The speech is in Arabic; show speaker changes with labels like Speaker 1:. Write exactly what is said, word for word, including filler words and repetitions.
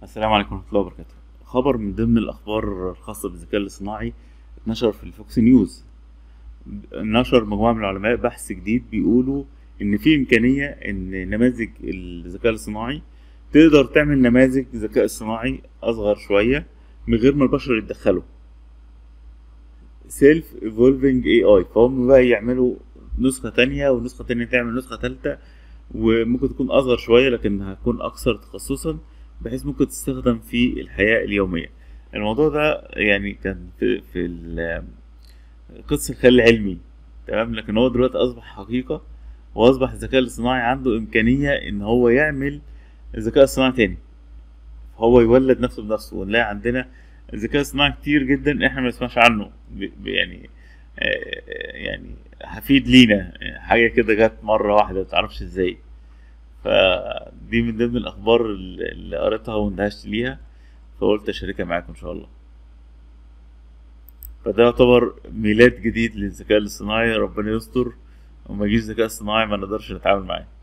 Speaker 1: السلام عليكم ورحمة الله وبركاته. خبر من ضمن الأخبار الخاصة بالذكاء الاصطناعي اتنشر في الفوكس نيوز. نشر مجموعة من العلماء بحث جديد بيقولوا إن في إمكانية إن نماذج الذكاء الاصطناعي تقدر تعمل نماذج ذكاء اصطناعي أصغر شوية من غير ما البشر يتدخلوا. سيلف ايفولفينج اي اي، فهم بقى يعملوا نسخة تانية ونسخة تانية تعمل نسخة تالتة، وممكن تكون أصغر شوية لكن هتكون أكثر تخصصا بحيث ممكن تستخدم في الحياة اليومية. الموضوع ده يعني كان في, في ال- قصة الخيال العلمي، تمام، لكن هو دلوقتي أصبح حقيقة، وأصبح الذكاء الاصطناعي عنده إمكانية إن هو يعمل ذكاء اصطناعي تاني، هو يولد نفسه بنفسه، ونلاقي عندنا ذكاء اصطناعي كتير جدا احنا ما نسمعش عنه. ب- ب- يعني آه، يعني هفيد لينا حاجة كده جت مرة واحدة متعرفش ازاي. فدي من ضمن الأخبار اللي اللي قريتها واندهشت ليها، فقلت أشاركها معاكم إن شاء الله. فده يعتبر ميلاد جديد للذكاء الاصطناعي، ربنا يستر وما يجيش ذكاء اصطناعي ما نقدرش نتعامل معاه.